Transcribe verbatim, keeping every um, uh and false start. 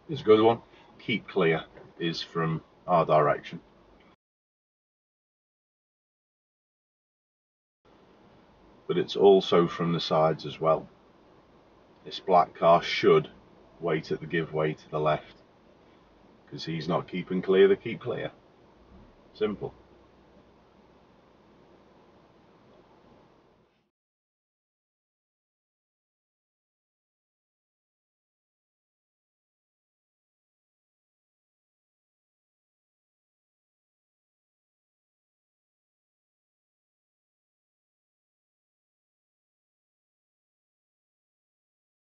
It's a good one. Keep clear is from our direction. But it's also from the sides as well. This black car should wait at the give way to the left, because he's not keeping clear, they keep clear. Simple.